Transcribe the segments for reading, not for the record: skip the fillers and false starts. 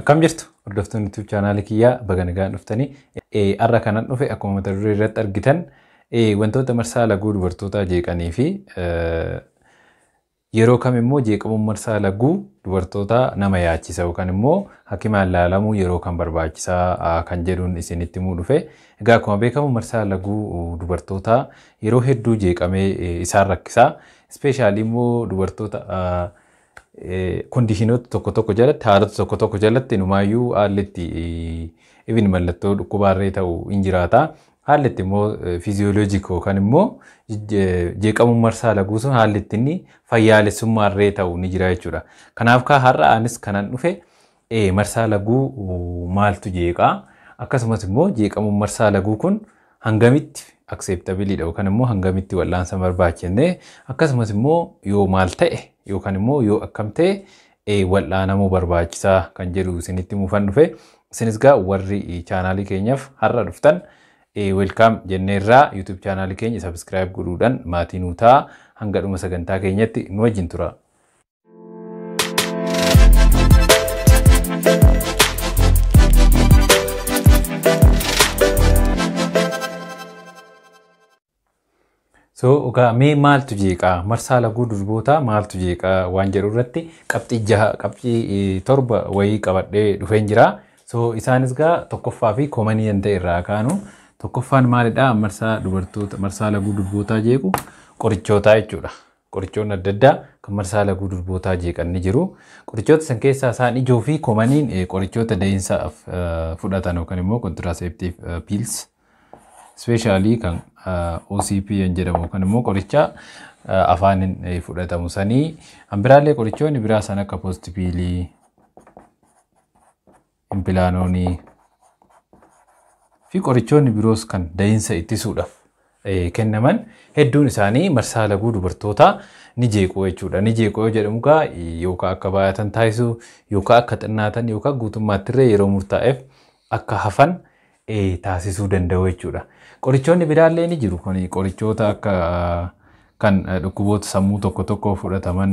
Akkam jirtu hordoftoonni YouTube channel kiyyaa baga nagaan dhuftanii har'a kanan dhufe akkuma mata duree irratti argitan wantoota marsaa laguu dubartootaa jeeqanii fi yeroo kam immoo jeeqamuun marsaa laguu dubartootaa nama yaachisa yookaan immoo hakimaan laalamuu yeroo kan barbaachisaa kan jedhuun isinitti himuu dhufe. Egaa akkuma beekamu marsaa laguu dubartootaa yeroo hedduu jeeqamee isaan rakkisaa. Especially immoo dubartoota kondishinoota tokko jalatti haalota tokko jalatti numaayyuu haallitti even mallattoo dhukkubaarree ta'u hin jiraata. Haallitti immoo fiiziyooloojik yookaan immoo jeeqamuun marsaa laguu sun haallitti inni fayyaalessummaarree ta'u ni jira jechuudha. Kanaaf har'a anis kanan dhufe marsaa laguu maaltu jeeqaa akkasumas immoo jeeqamuun marsaa laguu kun hangamitti acceptability yookaan immoo hangamitti wal'aansa barbaachifne akkasumas immoo yoo maal ta'e yookaan immoo yoo akkam ta'e wal'aanamuu barbaachisaa kan jedhu isinitti muufan dhufe. Isinis gaa warri chaanaalii keenyaaf har'a dhuftan welcome jenneerraa YouTube chaanaalii keenya subscribe godhuudhaan maatii nuu ta'a hanga dhuma sagantaa keenyatti nu wajjin tura. Ogaa mee maaltu jeeqaa marsaa laguu durbootaa maaltu jeeqaa waan jedhu irratti qabxii 7 wayii qabadhee dhufeen jira. Isaanis gaa tokkoffaa fi koomanii hin ta'e irraa kaanu. Tokkoffaan maalidhaa marsaa laguu durbootaa jeequ qorichoota jechuudha. Qorichoonni adda addaa kan marsaa laguu durbootaa jeeqan ni jiru. Qorichoota san keessaa isaan ijoo fi koomaniin qorichoota da'insaaf fudhatan yookaan immoo contraceptive pills. Especially kan OCP jedhamu kan immoo qoricha afaanin fudhatamu sanii hambiraallee qorichoonni biraa san akka postpiilii, impilaanoonii fi qorichoonni biroos kan da'insa ittisuudhaaf kennaman hedduun isaanii marsaa laguu dubartootaa ni jeequ jechuudha. Ni jeequ yoo jedhamu gaa yookaan akka baay'atan taasisuu yookaan akka xinnaatan yookaan guutummaattirree yeroo murtaa'eef akka hafan taasisuu danda'u jechuudha. Qorichoonni biraallee ni jiru. Qorichoota akka kan dhukkuboota sammuu tokko fudhataman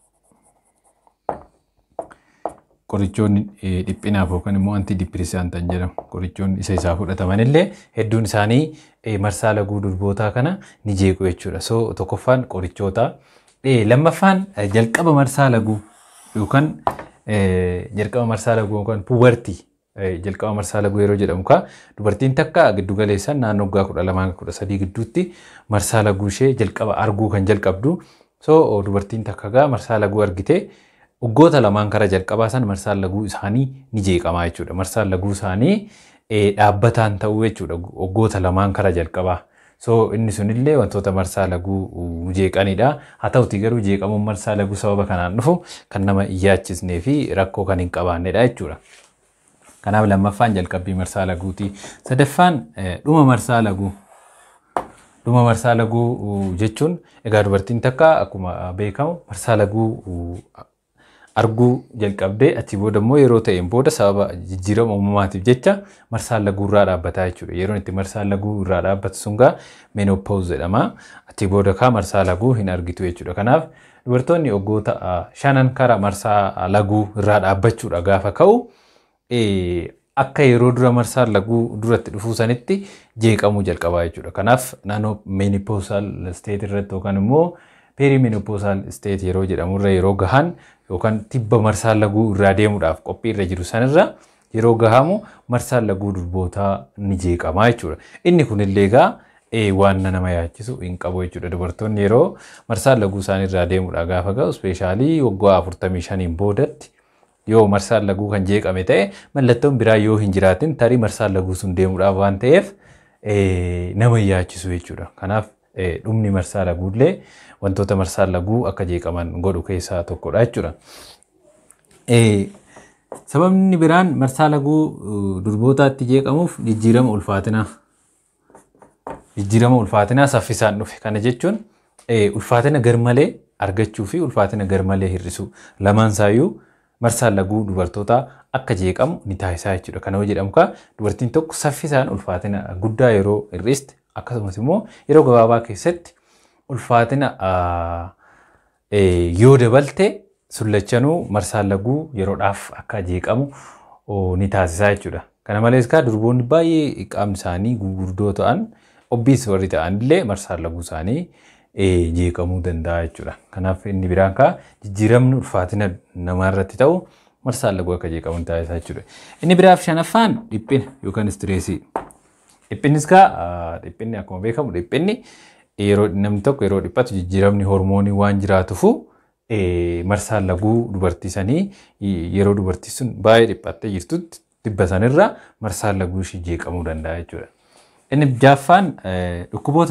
qorichoonni dhiphinaaf yookaan immoo antidipireesantan jedhamu qorichoonni isaa fudhataman illee hedduun isaanii marsaa laguu durbootaa kana ni jeequ jechuudha. Tokkoffaan qorichoota. Lammaffaan jalqaba marsaa laguu yookaan pubertii. Jalqaba marsaa laguu yeroo jedhamu dubartiin takka giddu galeessan naannoo waggaa 12-13 gidduutti marsaa laguu ishee jalqaba arguu kan jalqabdu. Dubartiin takka marsaa laguu argite waggoota lamaan kara jalqabaa san marsaan laguu isaanii ni jeeqamaa jechuudha. Marsaan laguu isaanii dhaabbataan ta'uu jechuudha waggoota lamaan kara jalqabaa. Inni sunillee wantoota marsaa laguu jeeqanidha. Haa ta'uti garuu jeeqamuun marsaa laguu sababa kanaan dhufu kan nama hin yaachisnee fi rakkoo kan hin qabaannedha jechuudha. Kanaaf lammaffaan jalqabbii marsaa laguuti. Sadaffaan dhuma marsaa laguu. Dhuma marsaa laguu jechuun egaa dubartiin takka akkuma beekamu marsaa laguu arguu jalqabdee achi booda immoo yeroo ta'een booda sababa jijjiirama uumamaatiif jecha marsaan laguu irraa dhaabbataa jechuudha. Yeroon itti marsaan laguu irraa dhaabbatu sun gaa menopause jedhama. Achi booda marsaa laguu hin argitu jechuudha. Kanaaf dubartoonni waggoota 5 kara marsaa laguu irraa dhaabbachuudha gaafa ka'u akka yeroo dura marsaan laguu duratti dhufuu sanitti jeeqamuu jalqabaa jechuudha. Kanaaf naannoo menopausal state irratti yookaan immoo perimenopausal state yeroo jedhamu irra yeroo gahan yookaan tibba marsaan laguu irraa deemuudhaaf qophii irra jiru sanirra yeroo gahamu marsaan laguu durbootaa ni jeeqamaa jechuudha. Inni kunillee gaa waan nama yaachisu hin qabu jechuudha. Dubartoonni yeroo marsaan laguu isaanirraa deemuudhaaf gaafa ga'u ispeeshaalii waggaa 45 boodatti yoo marsaan laguu kan jeeqame ta'e mallattoon biraa yoo hin jiraatin tarii marsaan laguu sun deemuudhaaf waan ta'eef nama yaachisu jechuudha. Kanaaf dhumni marsaa laguullee wantoota marsaan laguu akka jeeqaman godhu keessaa tokkodha jechuudha. Sababni biraan marsaa laguu durbootaatti jeeqamuuf jijjiirama ulfaatinaa saffisaan dhufe. Kana jechuun ulfaatina garmalee argachuu fi ulfaatina garmalee hir'isuu lamaan isaayyuu marsaan laguu dubartootaa akka jeeqamu ni taasisaa jechuudha. Kana jedhamu dubartiin tokko saffisaan ulfaatina guddaa yeroo hir'iste akkasumas immoo yeroo gabaabaa keessatti ulfaatina yoo dabalte sullachanuu marsaan laguu yeroodhaaf akka jeeqamu ni taasisaa jechuudha. Kana malees durboonni baay'ee qaamni isaanii gurguddoo ta'an obbiis warri ta'an illee marsaan laguu isaanii jeeqamuu danda'a jechuudha. Kanaaf inni biraan jijjiiramni ulfaatina namaarratti ta'u marsaan laguu akka jeeqamu taasisaa jechuudha. Inni biraaf shanaffaan dhiphina yookaan istireesii. Dhiphinnis dhiphinni akkuma beekamu dhiphinni yeroo namni tokko yeroo dhiphatu jijjiiramni hormoonii waan jiraatuufu marsaan laguu dubartii sanii yeroo dubartii sun baay'ee dhiphattee jirtutti dhibba sanirra marsaan laguu ishee jeeqamuu danda'a jechuudha. Inni jaaffaan dhukkuboota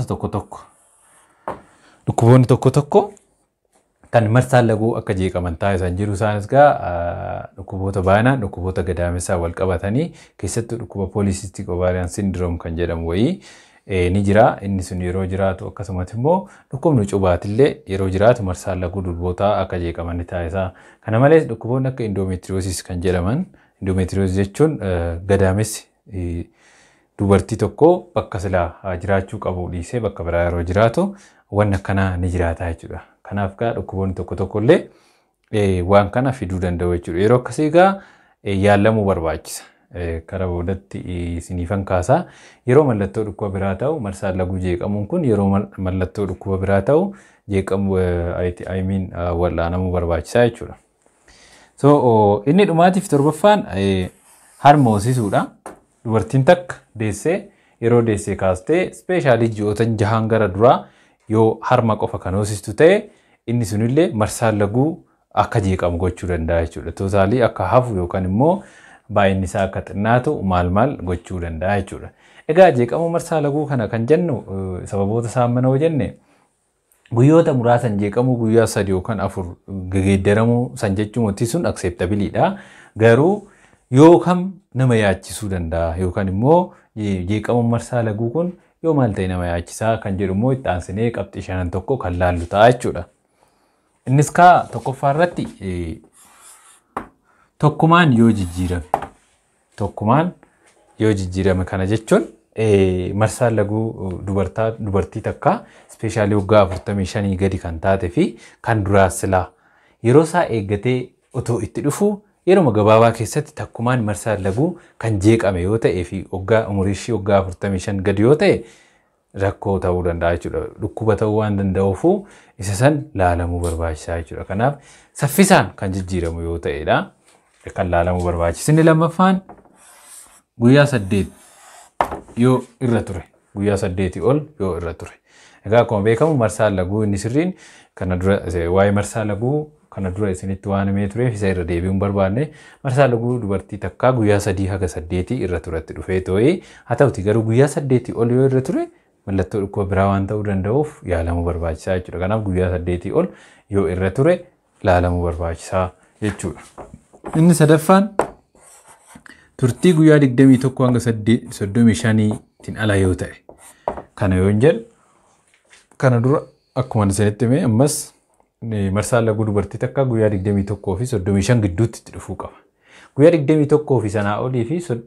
dhukkuboonni tokko kan marsaan laguu akka jeeqaman taasisan jiru isaanis dhukkuboota baay'inaan dhukkuboota gadaamessaa wal qabatanii keessattuu dhukkuba pooliisistik ovaariyaan sindiroom kan jedhamu wayii ni jira. Inni sun yeroo jiraatu akkasumas immoo dhukkubni cubaatillee yeroo jiraatu marsaan laguu durbootaa akka jeeqaman taasisa. Kana malees dhukkuboonni akka indoometiriyoosis kan jedhaman indoometiriyoosis jechuun gadaamessi dubartii tokko bakka silaa jiraachuu qabu dhiisee bakka biraa yeroo jiraatu waan akkanaa ni jiraata jechuudha. Kanaaf dhukkuboonni tokko illee waan kana fiduu danda'u jechuudha. Yeroo akkasii yaalamuu barbaachisa. Karaa boodatti isiniifan kaasaa yeroo mallattoo dhukkuba biraa ta'u marsaan laguu jeeqamuun kun yeroo mallattoo dhukkuba biraa ta'u jeeqamu wal'aanamuu barbaachisaa jechuudha. So inni dhumaatiif torbaffaan harma hoosisuudha. Dubartiin takka deessee yeroo deessee kaastee ispeeshaalii ji'ootan 6 gara duraa yoo harma qofa kan hoosistu ta'e inni sunillee marsaan laguu akka jeeqamu gochuu danda'a jechuudha. Tootaalii akka hafu yookaan immoo baay'inni isaa akka xinnaatu maal gochuu danda'a jechuudha. Egaa jeeqama marsaa laguu kana kan jennu sababoota isaa manoo jenne guyyoota muraasan jeeqamuu guyyaa 3 yookaan 4 geeddaramuu san jechuun wanti sun acceptabiliidha. Garuu yookaan nama yaachisuu danda'a yookaan immoo jeeqama marsaa laguu kun yoo maal ta'e nama yaachisaa kan jedhu immoo itti aansinee qabxii 5 tokko kan laallu ta'a jechuudha. Innis tokkoffaa irratti tokkumaan yoo jijjiirame kana jechuun marsaan laguu dubartii takka ispeeshaalii waggaa 45 gadi kan taate fi kan duraa silaa yeroo isaa eeggatee otoo itti dhufu yeroo gabaabaa keessatti takkumaan marsaan laguu kan jeeqame yoo ta'ee fi umurii ishee waggaa 45 gadi yoo ta'e rakkoo ta'uu danda'a jechuudha. Dhukkuba ta'uu waan danda'uuf isa san laalamuu barbaachisaa jechuudha. Kanaaf saffisaan kan jijjiiramu yoo ta'edha. Kan laalamuu barbaachisu. Inni lammaffaan guyyaa 8 yoo irra ture. Guyyaa 8 ol yoo irra ture. Egaa akkuma beekamu marsaan laguu inni sirriin kana dura waa'ee marsaan laguu kana dura isinitti waan himee tureef isa irra deebi'uun barbaanne marsaan laguu dubartii takkaa guyyaa 3 haga 8 irra turetti dhufee ta'ee haa ta'uti garuu guyyaa 8 ol yoo irra ture mallattoo dhukkuba biraa waan ta'uu danda'uuf yaalamuu barbaachisaa jechuudha. Kanaaf guyyaa 8 ol yoo irra ture laalamuu barbaachisaa jechuudha. Inni sadaffaan turtii guyyaa 21 hanga 35tiin ala yoo ta'e. Kana yoo jedhu kana dura akkuma isinitti hime ammas marsaan laguu dubartii takka guyyaa 21 fi 35 gidduutti itti dhufuu qaba. Guyyaa 21 fi sanaa olii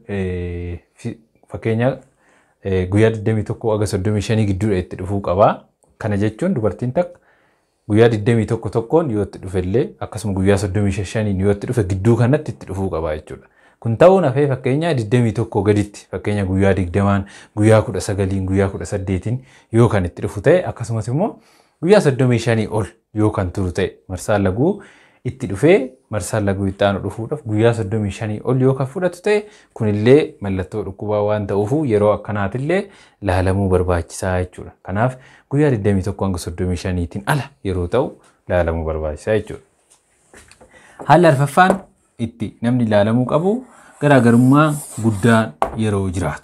fi fakkeenya guyyaa 21 hanga 35 gidduudha itti dhufuu qaba. Kana jechuun dubartiin takka guyyaa 21 tokkoon yoo itti dhufellee akkasuma guyyaa 35 yoo itti dhufe gidduu kanatti itti dhufuu qaba jechuudha. Kun ta'uun hafee fakkeenya 21 gaditti fakkeenya guyyaa 20 guyyaa 19 guyyaa 18 yoo kan itti dhufu ta'e akkasumas immoo guyyaa 35 ol yoo kan turu ta'e marsaan laguu itti dhufee marsaan laguu itti aanu dhufuudhaaf guyyaa 35 ol yoo kan fudhatu ta'e kunillee mallattoo dhukkubaa waan ta'uuf yeroo akkanaatillee laalamuu barbaachisaa jechuudha. Kanaaf guyyaa 21 hanga 35tiin ala yeroo ta'u laalamuu barbaachisaa jechuudha. Haalli arfaffaan itti namni laalamuu qabu garaagarummaa guddaan yeroo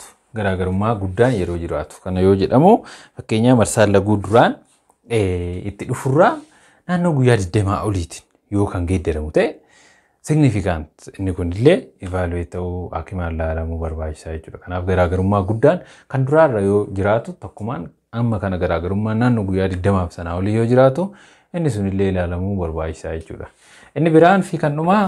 jiraatu. Kana yoo jedhamu fakkeenya marsaan laguu duraan itti dhufurraa naannoo guyyaa 20 oliitiin yoo kan geeddaramu ta'e significant inni kunillee evaluate ta'uu hakimaan laalamuu barbaachisaa jechuudha. Kanaaf garaagarummaa guddaan kan duraarra yoo jiraatu tokkumaan amma kana garaagarummaa naannoo guyyaa 20 sanaa olii yoo jiraatu inni sunillee laalamuu barbaachisaa jechuudha. Inni biraan fi kan dhumaa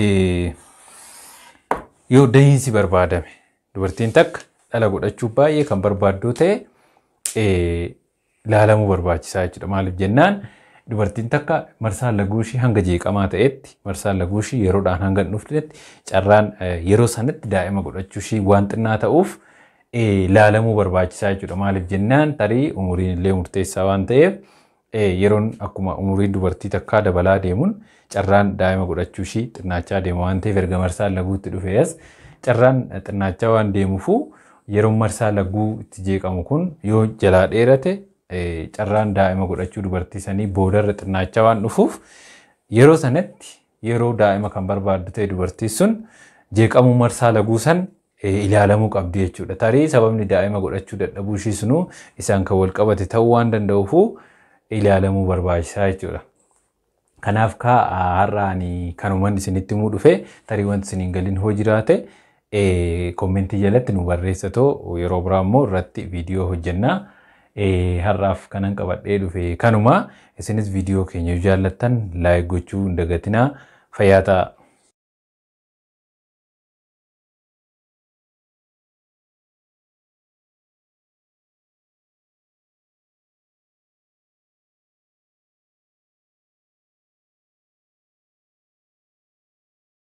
yoo dahiinsi barbaadame dubartiin takka dhala godhachuu baay'ee kan barbaaddu ta'e laalamuu barbaachisaa jechuudha. Maaliif jennaan dubartiin takka marsaa laguu ishii hanga jeeqamaa ta'etti marsaa laguu ishii yeroodhaan hanga dhuftetti carraan yeroo sanatti daa'ima godhachuu ishii waan xinnaa ta'uuf ilaalamuu barbaachisaa jechuudha. Maaliif jennaan tarii umuriin illee murteessaa waan ta'eef yeroon akkuma umuriin dubartii takkaa dabalaa deemuun carraan daa'ima godhachuu ishii xinnaachaa deema waan ta'eef erga marsaa laguutti dhufees carraan xinnaachaa waan deemuufu yeroon marsaa laguu itti jeeqamu kun yoo jalaa dheerate carraan daa'ima godhachuu dubartii sanii boodarra xinnaachaa waan dhufuuf yeroo sanatti yeroo daa'ima kan barbaaddu ta'e dubartii sun jeeqamuu marsaa laguu san ilaalamuu qabdi jechuudha. Tarii sababni daa'ima godhachuu dadhabuu ishii sunuu isaan kan wal qabate ta'uu waan danda'uufu ilaalamuu barbaachisaa jechuudha. Kanaaf har'aani kanumaan isinitti himuu dhufe tarii wanti isiniin galiin hoo jiraate kommentii jalatti nu barreessatoo yeroo biraa immoo irratti viidiyoo hojjennaa. Har'aaf kanan qabadhee dhufe kanuma isinis viidiyoo keenya jaallattan laayik gochuu hin dagatinaa. Fayyaa ta'aa.